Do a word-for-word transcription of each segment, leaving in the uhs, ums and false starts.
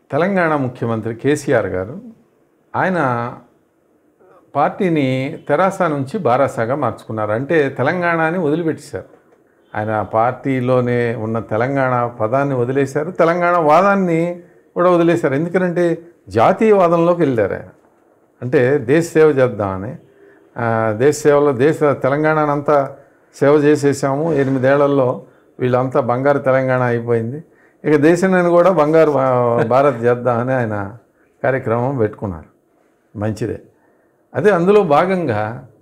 తెలంగాణ ముఖ్యమంత్రి కేసీఆర్ గారు ఆయన పార్టీని తెరాస నుంచి బారాసాగా మార్చుకున్నారు. అంటే తెలంగాణని వదిలిపెట్టేశారు. ఆయన పార్టీలోనే ఉన్న తెలంగాణ పదాన్ని వదిలేశారు, తెలంగాణ వాదాన్ని కూడా వదిలేశారు. ఎందుకంటే జాతీయవాదంలోకి వెళ్ళారు ఆయన. అంటే దేశ సేవ చేద్దామని, దేశ సేవలో దేశ తెలంగాణను అంతా సేవ చేసేసాము. ఎనిమిదేళ్లలో వీళ్ళంతా బంగారు తెలంగాణ అయిపోయింది, ఇక దేశాన్ని కూడా బంగారు భారత్ చేద్దామని ఆయన కార్యక్రమం పెట్టుకున్నారు. మంచిదే. అదే అందులో భాగంగా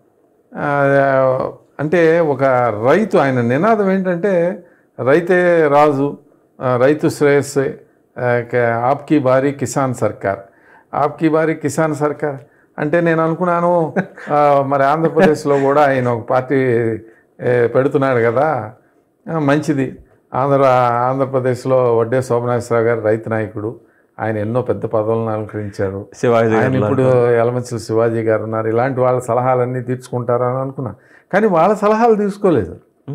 అంటే ఒక రైతు, ఆయన నినాదం ఏంటంటే రైతే రాజు, రైతు శ్రేయస్సే, ఆప్కి బారీ కిసాన్ సర్కార్. ఆప్కి బారీ కిసాన్ సర్కార్ అంటే నేను అనుకున్నాను మరి ఆంధ్రప్రదేశ్లో కూడా ఆయన ఒక పార్టీ పెడుతున్నాడు కదా, మంచిది. ఆంధ్ర ఆంధ్రప్రదేశ్లో వడ్డే శోభనాశ్వరరావు గారు రైతు నాయకుడు, ఆయన ఎన్నో పెద్ద పదవులను అలంకరించారు. శివాజీ ఆయన ఇప్పుడు యలమంచిలి శివాజీ గారు ఉన్నారు. ఇలాంటి వాళ్ళ సలహాలన్నీ తీర్చుకుంటారని అనుకున్నా, కానీ వాళ్ళ సలహాలు తీసుకోలేదు.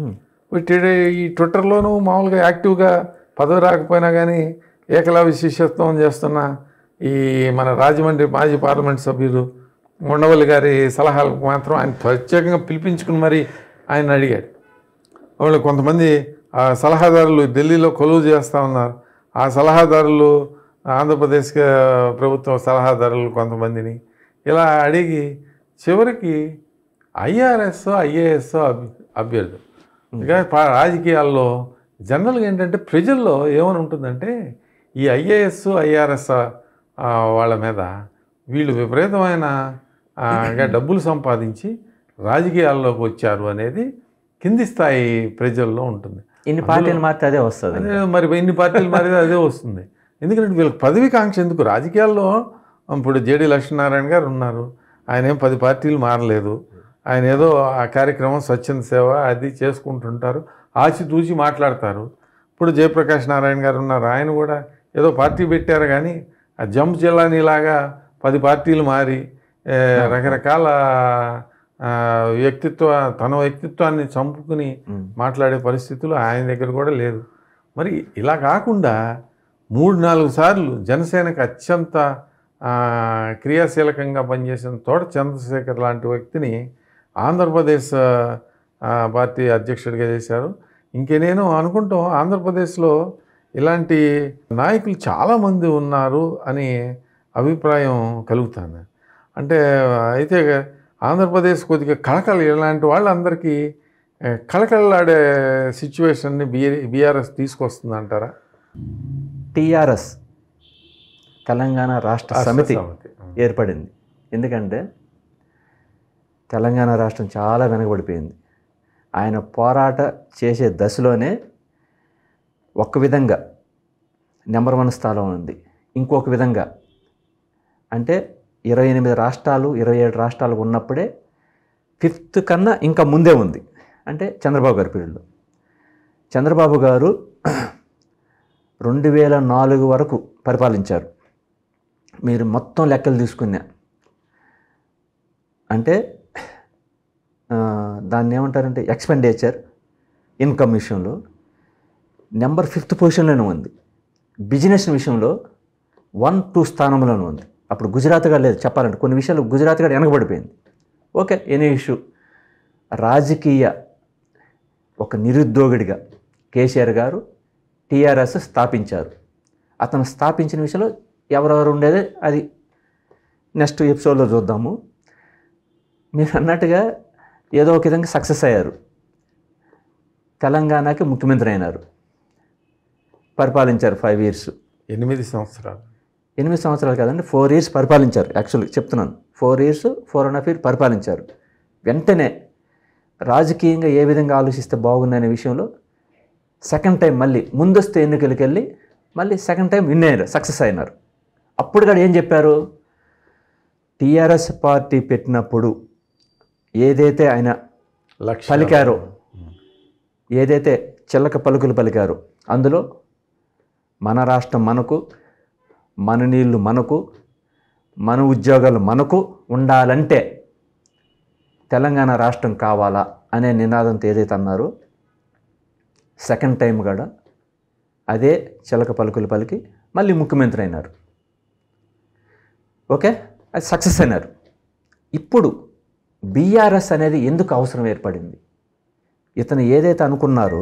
ఈ ట్విట్టర్లోనూ మామూలుగా యాక్టివ్గా పదవి రాకపోయినా కానీ ఏకలవ్య శిష్యత్వం చేస్తున్న ఈ మన రాజమండ్రి మాజీ పార్లమెంట్ సభ్యులు ఉండవల్లి గారి సలహాలకు మాత్రం ఆయన ప్రత్యేకంగా పిలిపించుకుని మరి ఆయన అడిగాడు. వాళ్ళు కొంతమంది ఆ సలహాదారులు ఢిల్లీలో కొలువు చేస్తూ ఉన్నారు. ఆ సలహాదారులు ఆంధ్రప్రదేశ్ ప్రభుత్వం సలహాదారులు కొంతమందిని ఇలా అడిగి చివరికి ఐఆర్ఎస్ ఐఏఎస్ అభ్య అభ్యర్థులు ఇంకా రాజకీయాల్లో జనరల్గా ఏంటంటే ప్రజల్లో ఏమని ఉంటుందంటే ఈ ఐఏఎస్ ఐఆర్ఎస్ వాళ్ళ మీద వీళ్ళు విపరీతమైన డబ్బులు సంపాదించి రాజకీయాల్లోకి వచ్చారు అనేది కింది స్థాయి ప్రజల్లో ఉంటుంది. ఇన్ని పార్టీలు మారితే అదే వస్తుంది. మరి ఇన్ని పార్టీలు మారితే అదే వస్తుంది. ఎందుకంటే వీళ్ళకి పదవి కాంక్ష ఎందుకు? రాజకీయాల్లో ఇప్పుడు జేడీ లక్ష్మీనారాయణ గారు ఉన్నారు, ఆయన ఏం పది పార్టీలు మారలేదు. ఆయన ఏదో ఆ కార్యక్రమం స్వచ్ఛంద సేవ అది చేసుకుంటుంటారు, ఆచితూచి మాట్లాడతారు. ఇప్పుడు జయప్రకాష్ నారాయణ గారు ఉన్నారు, ఆయన కూడా ఏదో పార్టీ పెట్టారు, కానీ ఆ జంప్ జిల్లానిలాగా పది పార్టీలు మారి రకరకాల వ్యక్తిత్వ తన వ్యక్తిత్వాన్ని చంపుకుని మాట్లాడే పరిస్థితులు ఆయన దగ్గర కూడా లేదు. మరి ఇలా కాకుండా మూడు నాలుగు సార్లు జనసేనకు అత్యంత క్రియాశీలకంగా పనిచేసిన తోట చంద్రశేఖర్ లాంటి వ్యక్తిని ఆంధ్రప్రదేశ్ పార్టీ అధ్యక్షుడిగా చేశారు. ఇంకే నేను అనుకుంటాం ఆంధ్రప్రదేశ్లో ఇలాంటి నాయకులు చాలామంది ఉన్నారు అని అభిప్రాయం కలుగుతుంది. అంటే అయితే ఆంధ్రప్రదేశ్ కొద్దిగా కళకళ ఇలాంటి వాళ్ళందరికీ కళకళలాడే సిచ్యువేషన్ని బి బీఆర్ఎస్ తీసుకొస్తుంది అంటారా? టీఆర్ఎస్ తెలంగాణ రాష్ట్ర సమితి ఏర్పడింది. ఎందుకంటే తెలంగాణ రాష్ట్రం చాలా వెనకబడిపోయింది. ఆయన పోరాట చేసే దశలోనే ఒక విధంగా నెంబర్ వన్ స్థానం ఉంది, ఇంకొక విధంగా అంటే ఇరవై ఎనిమిది రాష్ట్రాలు ఇరవై ఏడు రాష్ట్రాలు ఉన్నప్పుడే ఫిఫ్త్ కన్నా ఇంకా ముందే ఉంది. అంటే చంద్రబాబు గారి పీరియడ్లో చంద్రబాబు గారు రెండు వేల నాలుగు వరకు పరిపాలించారు. మీరు మొత్తం లెక్కలు తీసుకున్నా అంటే దాన్ని ఏమంటారంటే ఎక్స్పెండిచర్ ఇన్కమ్ విషయంలో నెంబర్ ఫిఫ్త్ పొజిషన్లోనే ఉంది. బిజినెస్ విషయంలో వన్ టూ స్థానంలోనే ఉంది. అప్పుడు గుజరాత్గా లేదు చెప్పాలంటే, కొన్ని విషయాలు గుజరాత్గా వెనకబడిపోయింది. Okay, any issue. రాజకీయ ఒక నిరుద్యోగుడిగా కేసీఆర్ గారు టీఆర్ఎస్ స్థాపించారు. అతను స్థాపించిన విషయంలో ఎవరెవరు ఉండేది అది నెక్స్ట్ ఎపిసోడ్లో చూద్దాము. మీరు అన్నట్టుగా ఏదో ఒక విధంగా సక్సెస్ అయ్యారు. తెలంగాణకి ముఖ్యమంత్రి అయినారు, పరిపాలించారు ఫైవ్ ఇయర్స్ ఎనిమిది సంవత్సరాలు ఎనిమిది సంవత్సరాలు కాదండి, ఫోర్ ఇయర్స్ పరిపాలించారు. యాక్చువల్లీ చెప్తున్నాను, four years four and half year పరిపాలించారు. వెంటనే రాజకీయంగా ఏ విధంగా ఆలోచిస్తే బాగుందనే విషయంలో సెకండ్ టైం మళ్ళీ ముందస్తు ఎన్నికలకి వెళ్ళి మళ్ళీ సెకండ్ టైం విన్ అయ్యారు, సక్సెస్ అయినారు. అప్పుడు కూడా ఏం చెప్పారు? టీఆర్ఎస్ పార్టీ పెట్టినప్పుడు ఏదైతే ఆయన పలికారో, ఏదైతే చిల్లక పలుకులు పలికారో, అందులో మన రాష్ట్రం మనకు, మన నీళ్ళు మనకు, మన ఉద్యోగాలు మనకు ఉండాలంటే తెలంగాణ రాష్ట్రం కావాలా అనే నినాదంతో ఏదైతే అన్నారో సెకండ్ టైం కూడా అదే చిలక పలుకులు పలికి మళ్ళీ ముఖ్యమంత్రి అయినారు. ఓకే, అది సక్సెస్ అయినారు. ఇప్పుడు బీఆర్ఎస్ అనేది ఎందుకు అవసరం ఏర్పడింది? ఇతను ఏదైతే అనుకున్నారో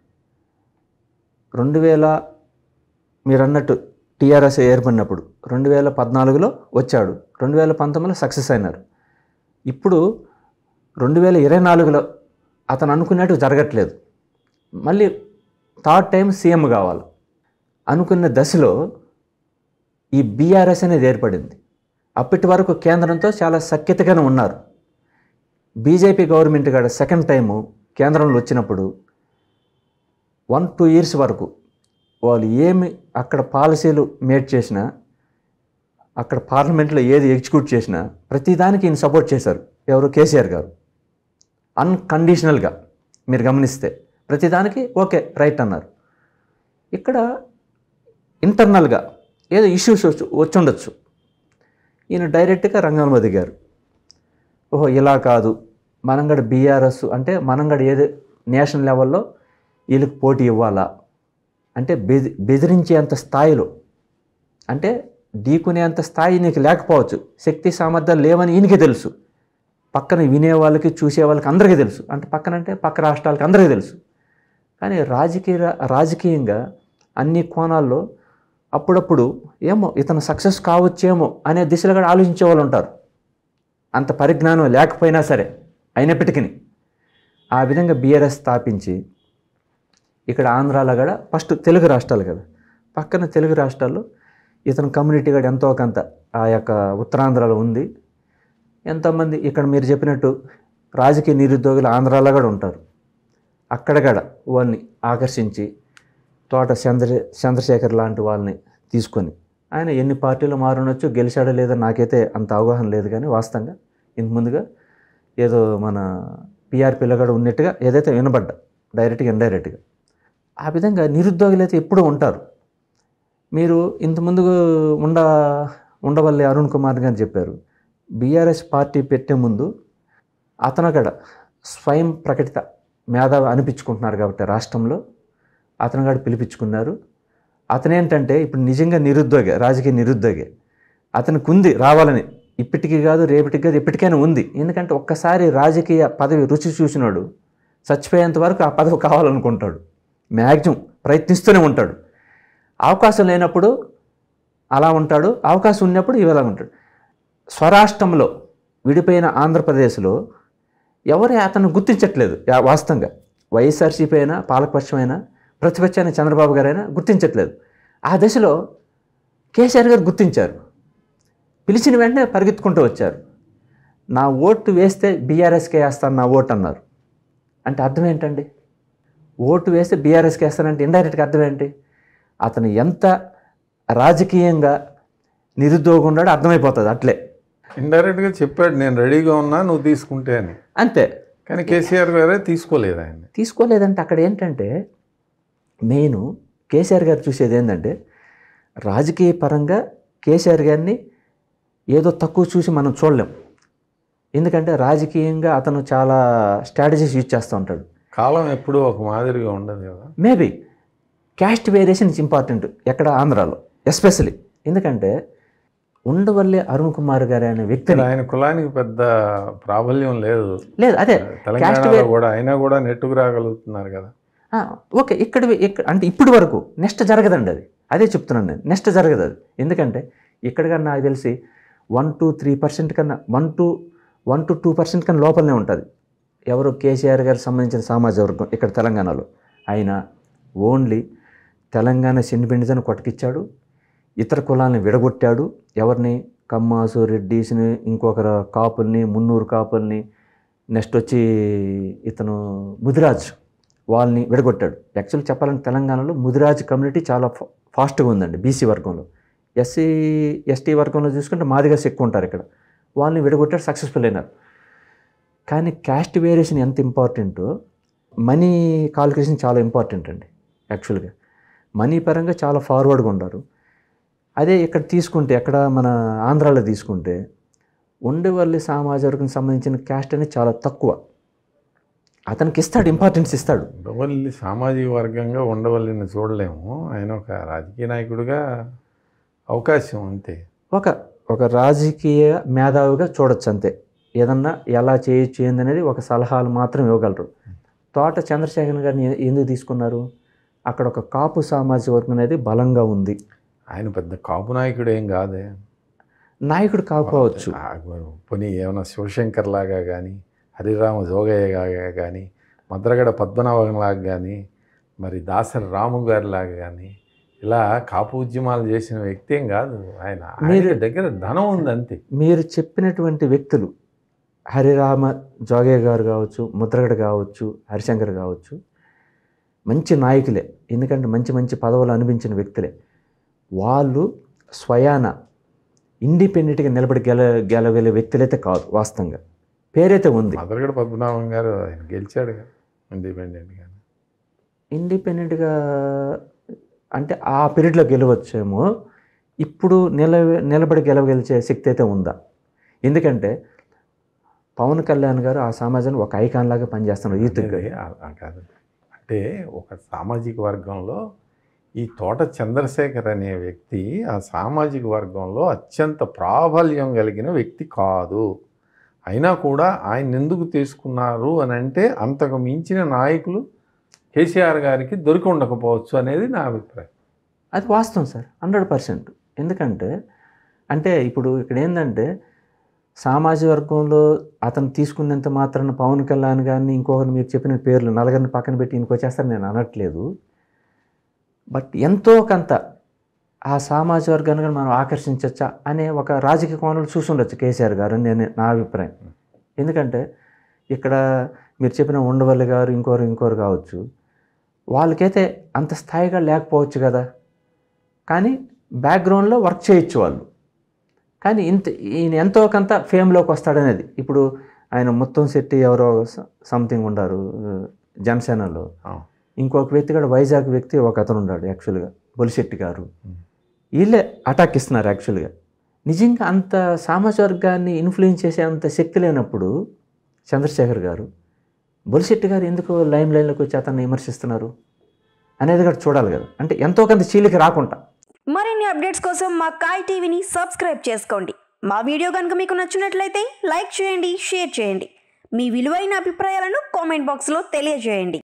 రెండు వేల మీరు అన్నట్టు టీఆర్ఎస్ ఏర్పడినప్పుడు రెండు వేల పద్నాలుగులో వచ్చాడు, రెండు వేల పంతొమ్మిదిలో సక్సెస్ అయినారు. ఇప్పుడు రెండు వేల ఇరవై నాలుగులో అతను అనుకున్నట్టు జరగట్లేదు. మళ్ళీ థర్డ్ టైం సీఎం కావాలి అనుకున్న దశలో ఈ బీఆర్ఎస్ అనేది ఏర్పడింది. అప్పటి వరకు కేంద్రంతో చాలా సఖ్యతగానే ఉన్నారు. బీజేపీ గవర్నమెంట్ కూడా సెకండ్ టైము కేంద్రంలో వచ్చినప్పుడు వన్ టూ ఇయర్స్ వరకు వాళ్ళు ఏమి అక్కడ పాలసీలు మేడ్ చేసినా, అక్కడ పార్లమెంట్లో ఏది ఎగ్జిక్యూట్ చేసినా ప్రతిదానికి ఈయన సపోర్ట్ చేశారు. ఎవరు? కేసీఆర్ గారు. అన్కండిషనల్గా మీరు గమనిస్తే ప్రతిదానికి ఓకే రైట్ అన్నారు. ఇక్కడ ఇంటర్నల్గా ఏదో ఇష్యూస్ వచ్చి ఉండొచ్చు. ఈయన డైరెక్ట్గా రంగంలో దిగారు. ఓహో ఇలా కాదు, మనంగడ బీఆర్ఎస్ అంటే మనంగడ ఏది నేషనల్ లెవెల్లో వీళ్ళకి పోటీ ఇవ్వాలా అంటే బెది బెదిరించేంత స్థాయిలో, అంటే ఢీకునేంత స్థాయి నీకు లేకపోవచ్చు, శక్తి సామర్థ్యాలు లేవని ఈయనకే తెలుసు, పక్కన వినేవాళ్ళకి చూసే వాళ్ళకి అందరికీ తెలుసు, అంటే పక్కన అంటే పక్క రాష్ట్రాలకి అందరికీ తెలుసు. కానీ రాజకీయ రాజకీయంగా అన్ని కోణాల్లో అప్పుడప్పుడు ఏమో ఇతను సక్సెస్ కావచ్చేమో అనే దిశలో కూడా ఆలోచించే వాళ్ళు ఉంటారు. అంత పరిజ్ఞానం లేకపోయినా సరే అయినప్పటికీ ఆ విధంగా బీఆర్ఎస్ స్థాపించి ఇక్కడ ఆంధ్రాలో కూడా ఫస్ట్ తెలుగు రాష్ట్రాలు కదా, పక్కన తెలుగు రాష్ట్రాల్లో ఇతను కమ్యూనిటీ కూడా ఎంతో కొంత ఆ యొక్క ఉత్తరాంధ్రలో ఉంది. ఎంతోమంది ఇక్కడ మీరు చెప్పినట్టు రాజకీయ నిరుద్యోగులు ఆంధ్రాలో కూడా ఉంటారు. అక్కడ కూడా వాళ్ళని ఆకర్షించి తోట చంద్ర చంద్రశేఖర్ లాంటి వాళ్ళని తీసుకొని ఆయన ఎన్ని పార్టీలు మారనొచ్చు, గెలిచాడో లేదో నాకైతే అంత అవగాహన లేదు. కానీ వాస్తవంగా ఇంత ముందుగా ఏదో మన పీఆర్పీలో కూడా ఉన్నట్టుగా ఏదైతే వినబడ్డా డైరెక్ట్గా ఇండైరెక్ట్గా ఆ విధంగా నిరుద్యోగులు అయితే ఎప్పుడూ ఉంటారు. మీరు ఇంతకుముందు ఉండ ఉండవల్లి అరుణ్ కుమార్ గారు చెప్పారు, బీఆర్ఎస్ పార్టీ పెట్టే ముందు అతను కూడా స్వయం ప్రకటిత మేధావి అనిపించుకుంటున్నారు కాబట్టి రాష్ట్రంలో అతను కూడా పిలిపించుకున్నారు. అతనేంటంటే ఇప్పుడు నిజంగా నిరుద్యోగి, రాజకీయ నిరుద్యోగి. అతనికి ఉంది రావాలని, ఇప్పటికీ కాదు రేపటికి కాదు ఎప్పటికైనా ఉంది. ఎందుకంటే ఒక్కసారి రాజకీయ పదవి రుచి చూసినాడు చచ్చిపోయేంత వరకు ఆ పదవి కావాలనుకుంటాడు, మ్యాక్సిమం ప్రయత్నిస్తూనే ఉంటాడు. అవకాశం లేనప్పుడు అలా ఉంటాడు, అవకాశం ఉన్నప్పుడు ఇవాళ ఉంటాడు. స్వరాష్ట్రంలో విడిపోయిన ఆంధ్రప్రదేశ్లో ఎవరు అతను గుర్తించట్లేదు. వాస్తవంగా వైఎస్ఆర్సీపీ అయినా పాలకపక్షమైనా ప్రతిపక్షాన్ని చంద్రబాబు గారైనా గుర్తించట్లేదు. ఆ దశలో కేసీఆర్ గారు గుర్తించారు, పిలిచిన వెంటనే పరిగెత్తుకుంటూ వచ్చారు. నా ఓటు వేస్తే బీఆర్ఎస్కే వేస్తాను నా ఓటు అన్నారు. అంటే అర్థం ఏంటండి? ఓటు వేస్తే బీఆర్ఎస్కి వేస్తానంటే ఇండైరెక్ట్గా అర్థం ఏంటి? అతను ఎంత రాజకీయంగా నిరుద్యోగం ఉన్నాడో అర్థమైపోతుంది అట్లే. ఇండైరెక్ట్గా చెప్పాడు నేను రెడీగా ఉన్నా నువ్వు తీసుకుంటే అని, అంతే. కానీ కేసీఆర్ గారే తీసుకోలేదు. ఆయన తీసుకోలేదంటే అక్కడ ఏంటంటే మెయిన్ కేసీఆర్ గారు చూసేది ఏంటంటే రాజకీయ పరంగా కేసీఆర్ గారిని ఏదో తక్కువ చూసి మనం చూడలేం. ఎందుకంటే రాజకీయంగా అతను చాలా స్ట్రాటజీస్ యూజ్ చేస్తూ ఉంటాడు. కాలం ఎప్పుడూ ఒక మాదిరిగా ఉండదు కదా. Maybe caste variation is important ఎక్కడ ఆంధ్రాలో ఎస్పెషలీ. ఎందుకంటే ఉండవల్లి అరుణ్ కుమార్ గారు అనే వ్యక్తిని, ఆయన కులానికి పెద్ద ప్రాబల్యం లేదు లేదు అదే తెలంగాణలో కూడా, అయినా కూడా నెట్టుకు రాగలుగుతున్నారు కదా. ఓకే, ఇక్కడ ఇక్కడ అంటే ఇప్పటి వరకు నెక్స్ట్ జరగదండి అది. అదే చెప్తున్నాను నేను, నెక్స్ట్ జరగదు అది. ఎందుకంటే ఇక్కడ కన్నా నాకు తెలిసి వన్ టు త్రీ పర్సెంట్ కన్నా one to one to two percent కన్నా లోపలనే ఉంటుంది. ఎవరు? కేసీఆర్ గారికి సంబంధించిన సామాజిక వర్గం ఇక్కడ తెలంగాణలో. ఆయన ఓన్లీ తెలంగాణ ఇండిపెండెన్స్ కొట్టకిచ్చాడు, ఇతర కులాలను విడగొట్టాడు. ఎవరిని? కమ్మాసు, రెడ్డీస్ని, ఇంకొకరు కాపుల్ని, మున్నూరు కాపుల్ని, నెక్స్ట్ వచ్చి ఇతను ముదిరాజ్ వాళ్ళని విడగొట్టాడు. యాక్చువల్లీ చెప్పాలంటే తెలంగాణలో ముదిరాజ్ కమ్యూనిటీ చాలా ఫాస్ట్గా ఉందండి బీసీ వర్గంలో. ఎస్సీ ఎస్టీ వర్గంలో చూసుకుంటే మాదిగస్ ఎక్కువ ఉంటారు ఇక్కడ. వాళ్ళని విడగొట్టాడు, సక్సెస్ఫుల్ అయినారు. కానీ క్యాస్ట్ వేరియేషన్ ఎంత ఇంపార్టెంటో మనీ కాల్కులేషన్ చాలా ఇంపార్టెంట్ అండి. యాక్చువల్గా మనీ పరంగా చాలా ఫార్వర్డ్గా ఉన్నారు. అదే ఇక్కడ తీసుకుంటే, ఎక్కడ మన ఆంధ్రాలో తీసుకుంటే ఉండవల్లి సామాజిక వర్గం సంబంధించిన క్యాస్ట్ అనేది చాలా తక్కువ. అతనికి ఇస్తాడు, ఇంపార్టెన్స్ ఇస్తాడు. ఉండవల్లి సామాజిక వర్గంగా ఉండవల్లిని చూడలేము, ఆయన ఒక రాజకీయ నాయకుడిగా అవకాశం అంతే. ఒక ఒక రాజకీయ మేధావిగా చూడొచ్చు అంతే. ఏదన్నా ఎలా చేయొచ్చు ఏందనేది ఒక సలహాలు మాత్రం ఇవ్వగలరు. తోట చంద్రశేఖర్ గారిని ఎందుకు తీసుకున్నారు? అక్కడ ఒక కాపు సామాజిక వర్గం అనేది బలంగా ఉంది. ఆయన పెద్ద కాపు నాయకుడు ఏం కాదే, నాయకుడు కాకపోవచ్చు. పోనీ ఏమైనా శివశంకర్ లాగా కానీ, హరిరామ జోగయ్య లాగా కానీ, మద్రగడ పద్మనాభం లాగా కానీ, మరి దాసరి రాము గారి లాగా కానీ ఇలా కాపు ఉద్యమాలు చేసిన వ్యక్తి ఏం కాదు ఆయన. ఆయన దగ్గర ధనం ఉంది అంతే. మీరు చెప్పినటువంటి వ్యక్తులు హరిరామ జోగయ్య గారు కావచ్చు, ముద్రగడ కావచ్చు, హరిశంకర్ కావచ్చు, మంచి నాయకులే. ఎందుకంటే మంచి మంచి పదవులు అనిపించిన వ్యక్తులే. వాళ్ళు స్వయాన ఇండిపెండెంట్గా నిలబడి గెల గెలగలే వ్యక్తులైతే కాదు. వాస్తవంగా పేరైతే ఉంది. మద్రగడ పద్మనాభం గారు ఆయన గెలిచాడు ఇండిపెండెంట్గా. ఇండిపెండెంట్గా అంటే ఆ పీరియడ్లో గెలవచ్చేమో. ఇప్పుడు నిల నిలబడి గెలవగలిచే శక్తి అయితే ఉందా? ఎందుకంటే పవన్ కళ్యాణ్ గారు ఆ సమాజాన్ని ఒక ఐకాన్ లాగా పనిచేస్తున్నారు. యూత్ కాదు అంటే ఒక సామాజిక వర్గంలో ఈ తోట చంద్రశేఖర్ అనే వ్యక్తి ఆ సామాజిక వర్గంలో అత్యంత ప్రాబల్యం కలిగిన వ్యక్తి కాదు. అయినా కూడా ఆయన ఎందుకు తీసుకున్నారు అని అంటే అంతకు మించిన నాయకులు కేసీఆర్ గారికి దొరికి ఉండకపోవచ్చు అనేది నా అభిప్రాయం. అది వాస్తవం సార్, హండ్రెడ్ పర్సెంట్. ఎందుకంటే అంటే ఇప్పుడు ఇక్కడ ఏంటంటే సామాజిక వర్గంలో అతను తీసుకున్నంత మాత్రాన పవన్ కళ్యాణ్ గారిని ఇంకొకరు మీరు చెప్పిన పేర్లు నలుగురిని పక్కన పెట్టి ఇంకొచ్చేస్తారు నేను అనట్లేదు. బట్ ఎంతో కొంత ఆ సామాజిక వర్గాన్ని మనం ఆకర్షించవచ్చా అనే ఒక రాజకీయ కోణంలో చూసుండొచ్చు కేసీఆర్ గారు అని నేను నా అభిప్రాయం. ఎందుకంటే ఇక్కడ మీరు చెప్పిన ఉండవల్లి గారు ఇంకోరు ఇంకోరు కావచ్చు, వాళ్ళకైతే అంత స్థాయిగా లేకపోవచ్చు కదా, కానీ బ్యాక్గ్రౌండ్లో వర్క్ చేయొచ్చు వాళ్ళు. కానీ ఇంత ఈయన ఎంతో కొంత ఫేమ్లోకి వస్తాడనేది. ఇప్పుడు ఆయన మొత్తం శెట్టి ఎవరో సంథింగ్ ఉండారు జనసేనలో, ఇంకొక వ్యక్తి కూడా వైజాగ్ వ్యక్తి ఒక అతను ఉన్నాడు యాక్చువల్గా బొలిశెట్టి గారు. వీళ్ళే అటాక్ ఇస్తున్నారు యాక్చువల్గా. నిజంగా అంత సామాజిక వర్గాన్ని ఇన్ఫ్లుయెన్స్ చేసే అంత శక్తి లేనప్పుడు చంద్రశేఖర్ గారు, బొలిశెట్టి గారు ఎందుకు లైమ్ లైన్లోకి వచ్చి అతన్ని విమర్శిస్తున్నారు అనేది కూడా చూడాలి కదా. అంటే ఎంతో కొంత చీలిక రాకుండా. మరిన్ని అప్డేట్స్ కోసం మా కాయ్ టీవీని సబ్స్క్రైబ్ చేసుకోండి. మా వీడియో కనుక మీకు నచ్చినట్లయితే లైక్ చేయండి, షేర్ చేయండి. మీ విలువైన అభిప్రాయాలను కామెంట్ బాక్స్లో తెలియజేయండి.